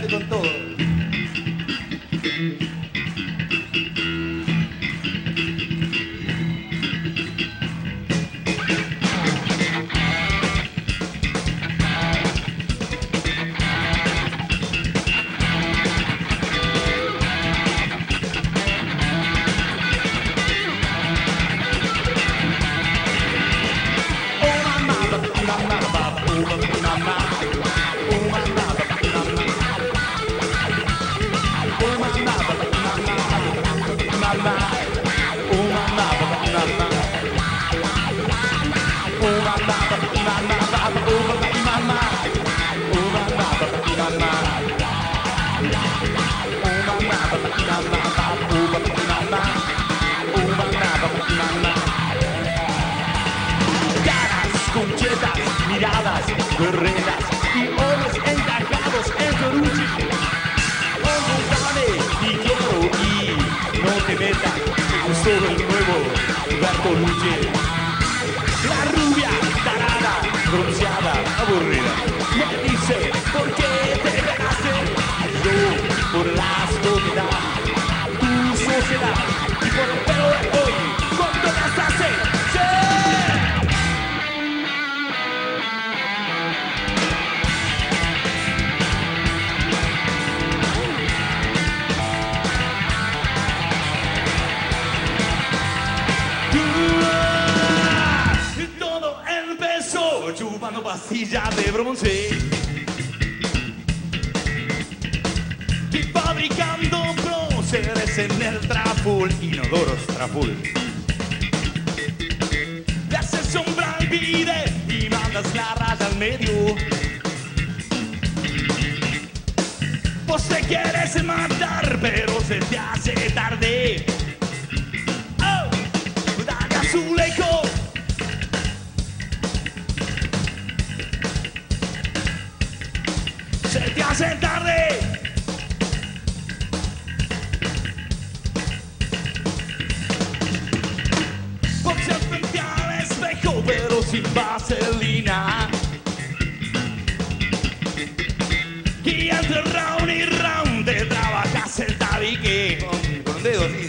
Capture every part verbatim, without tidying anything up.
adelante con todo. Miradas guerreras y ojos encajados en Ferrucci. Donde sale y quiero ir, no te metas, me gustó el nuevo Bertolucci. La rubia, tarada, bronceada, aburrida, me dice, ¿por qué te pegaste? Y yo, por la sociedad, tu sociedad, y por el pelo de hoy, ¿cuánto gastaste? ¡Sí! Chupando pastillas de bronce y fabricando próceres en el Traful, inodoros Traful. Le haces sombra al vide y mandas la raya al medio. Vos te quieres matar, pero se te hace tarde. Oh, dale a su leco. Se te hace tarde. Boxeas frente al espejo, pero sin vaselina. Y entre round y round te trabajas el tabique. Con, con un dedo, sí,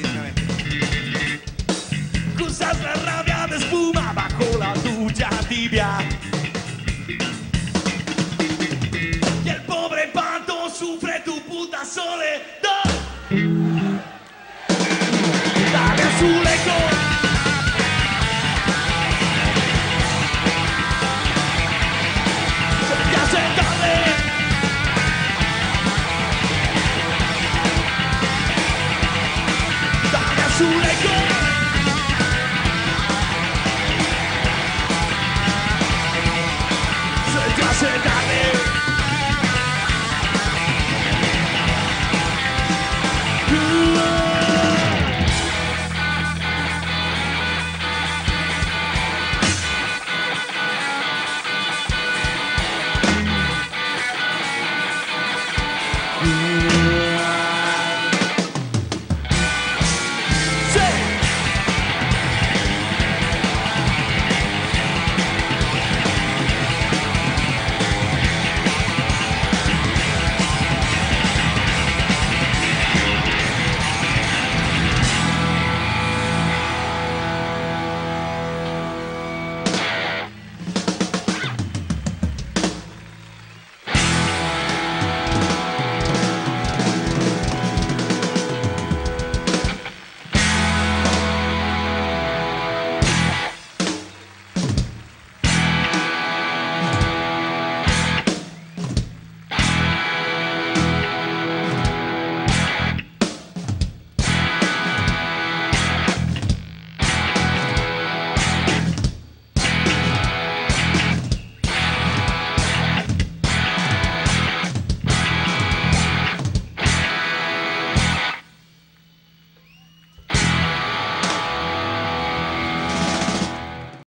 Cruzas la rabia de espuma bajo la ducha tibia. Sufre tu puta sole.